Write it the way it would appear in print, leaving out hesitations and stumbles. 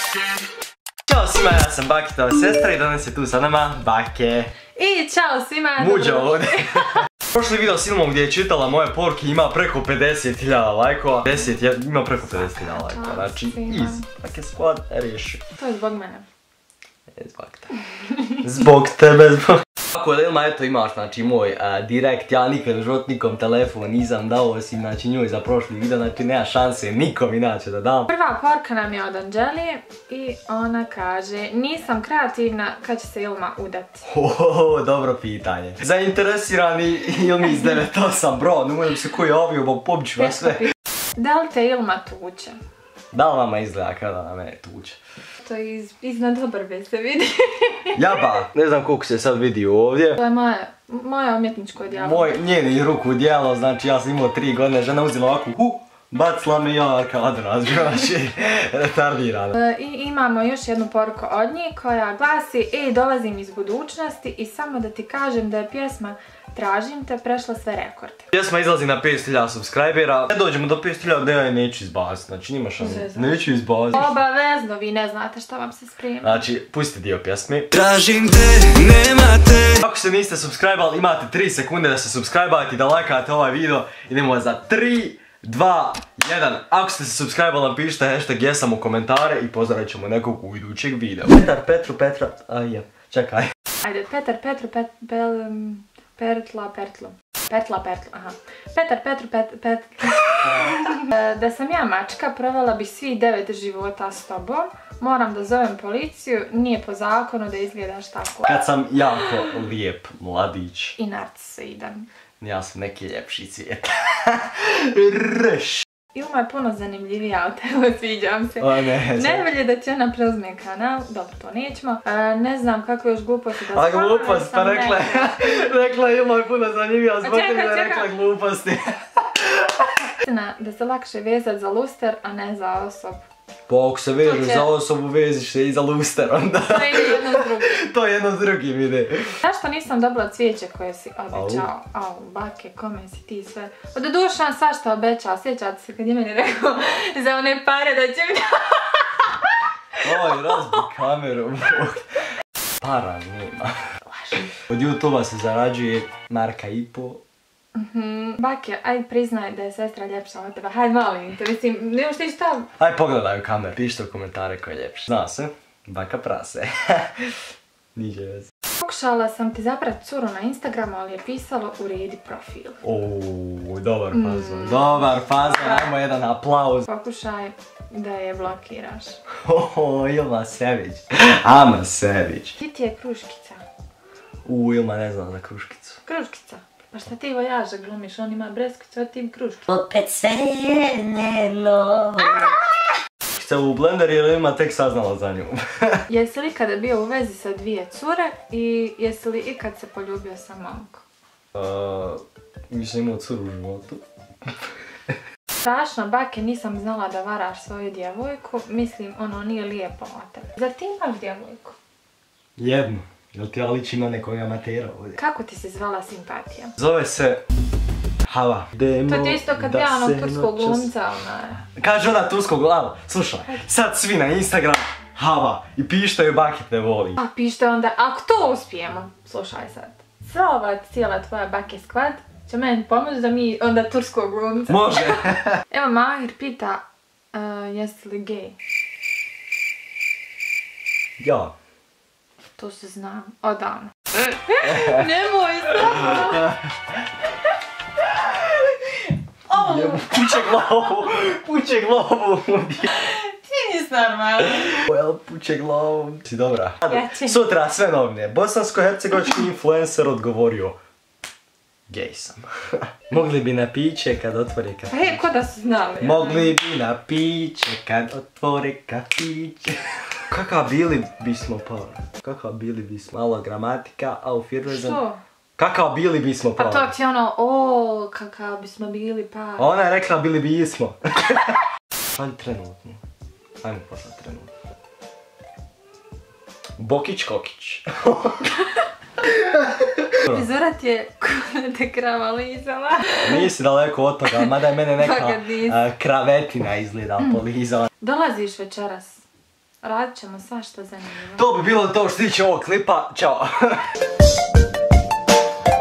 Ćao svima, ja sam Bakitova sestra i danas je tu sa nama Bake. I čao svima. Muđa ovdje. Prošli video s Ilmom gdje je čitala moje poruke ima preko 50.000 lajkova. Ima preko 50.000 lajkova, znači easy. Bake squad riješi. To je zbog mene. Zbog tebe, zbog... Ako da Ilma, eto imaš, znači moj direkt, ja nikad u životu nikom telefon nisam dao osim znači njoj za prošli video, znači nema šanse nikom inače da dam. Prva poruka nam je od Anđelije i ona kaže: nisam kreativna, kad će se Ilma udati? Dobro pitanje. Zainteresirani Ilmi iz 98 bro, ne mojem se koji je ovio, bo pobiću vas sve. Da li te Ilma tuče? Da li vama izgleda kada na mene tuče? To je iznad obrve se vidi. Jaba, ne znam koliko se sad vidi ovdje. To je moje umjetničko djelo. Njeni ruku djelo, znači ja sam imao 3 godine, žena uzela ovako, bacila me i ja kad razgraši, retardirana. I imamo još jednu poruku od njih koja glasi: dolazim iz budućnosti i samo da ti kažem da je pjesma Tražim te prešla sve rekorde. Pjesma izlazi na 50.000 subscribera. Ne dođemo do 50.000 da ja je neću izbaciti, znači nima šanse. Neću izbaciti. Obavezno, vi ne znate šta vam se sprema. Znači, pustite dio pjesmi. Tražim te, nema te. Ako se niste subscribali, imate 3 sekunde da se subscribate i da lajkate ovaj video. Idemo za 3, 2, 1. Ako ste se subscribali, napišite hashtag jesam u komentare i pozdravit ćemo nekog u idućeg videa. Petar, Petru, Petra, čekaj. Ajde, Petar, Petru, Pertla, aha. Petar, Petru, Da sam ja mačka, provela bih svih 9 života s tobom. Moram da zovem policiju, nije po zakonu da izgledaš tako. Kad sam jako lijep mladić. I narcisoidan. Ja sam neki ljepši cvijet. Rš. Ilma je puno zanimljivija od tebe, sviđam se. Najbolje da ti ona preuzme kanal, dobro to nećemo. Ne znam kako još gluposti da spavaju. A glupost, pa rekla Ilma je puno zanimljivija, zbog toga je rekla gluposti. Da se lakše vezati za luster, a ne za osobu. Pa ako se vežeš za osobu, veziš se i za luster onda. To je jedno s drugim. To je jedno s drugim ide. Zašto nisam dobila cvijeće koje si obećao? Au, Bake, kome si ti sve? Od duša nam svašta obećao, sjećate se kad je meni rekao za one pare da će mi... Oj, razbi kameru. Para nema. Od YouTube-a se zarađuje marka i po. Bake, aj priznaj da je sestra ljepša od tebe, hajde molim te, mislim, nemaš ti šta? Aj pogledaj u kameru, pišite u komentare ko je ljepši. Zna se, baka prase. Niđe veze. Pokušala sam ti zaprat curu na Instagramu, ali je pisalo uredi profil. Dobar fazon, dobar fazon, ajmo jedan aplauz. Pokušaj da je blokiraš. Ilma Sević, ama Sević. Ti ti je kruškica. Ilma ne znam za kruškicu. Kruškica? Pa šta ti vojaža glumiš, on ima breskicu, a ti kruškicu. Opet sve je nelo. Kruškica u blender jer Ilma tek saznala za nju. Jesi li ikada bio u vezi sa 2 cure i jesi li ikad se poljubio sa momkom? Nisam imao curu u životu. Strašno, Bake, nisam znala da varaš svoju djevojku, mislim, ono nije lijepo od tebe. Zar ti imaš djevojku? Jednu. Jel ti ja ličim na nekog amatera ovdje? Kako ti se zvala simpatija? Zove se Hava. To ti isto kad ja onog turskog glumca, ona... Kaže ona turskog glava, slušaj, sad svi na Instagram Hava i pišite joj Bake te voli. A pišite onda, ako to uspijemo, slušaj sad. Sva ova cijela tvoja Bake squad će meni pomoći da mi onda turskog glumca. Može. Evo Mahir pita, jesi li gej? Ja. To se znam, odavno. Nemoj samo! Puće glavu. Ti nisi normalno. Puće glavu. Si dobra. Jači. Sutra sve novine. Bosansko-hercegovački influencer odgovorio: gej sam. Mogli bi na piće kad otvore kafić. Ko da su znali? Mogli bi na piće kad otvore kafić. Kakav bili bismo pa? Kakav bili bismo? Malo gramatika, a u firmezan... Što? Kakav bili bismo pa? Pa to ti ono, kakav bismo bili pa... Ona je rekla bili bismo. Hajde trenutno. Ajmo poslat trenutno. Bokić Kokić. Frizura ti je ko te krava lizala. Nisi daleko od toga, mada je mene neka kravetina izgleda polizala. Dolaziš večeras Radit ćemo svašta zanimljivo. To bi bilo to što se tiče ovog klipa. Ćao.